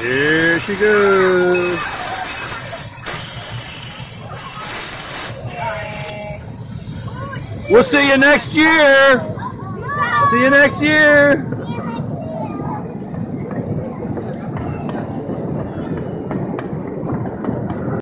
Here she goes. We'll see you next year. See you next year.